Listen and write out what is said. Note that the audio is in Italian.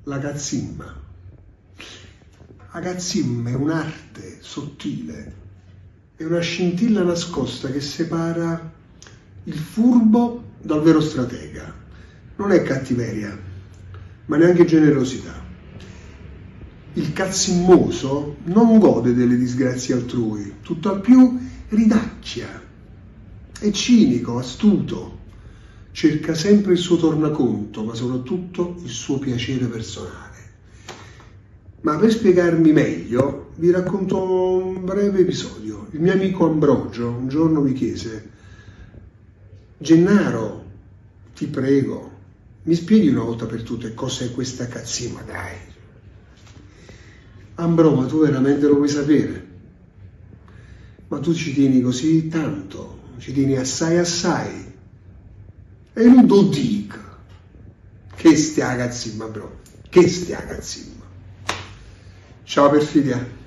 la cazzimma. La cazzimma è un'arte sottile, è una scintilla nascosta che separa il furbo dal vero stratega. Non è cattiveria, ma neanche generosità. Il cazzimmoso non gode delle disgrazie altrui, tutt'al più ridacchia. È cinico, astuto, cerca sempre il suo tornaconto, ma soprattutto il suo piacere personale. Ma per spiegarmi meglio, vi racconto un breve episodio. Il mio amico Ambrogio un giorno mi chiese: Gennaro, ti prego, mi spieghi una volta per tutte cos'è questa cazzimma, dai. Ambro, ma tu veramente lo vuoi sapere? Ma tu ci tieni così tanto, ci tieni assai assai. E non lo dico. Che stia cazzimma, bro, che stia cazzimma. Ciao perfidia.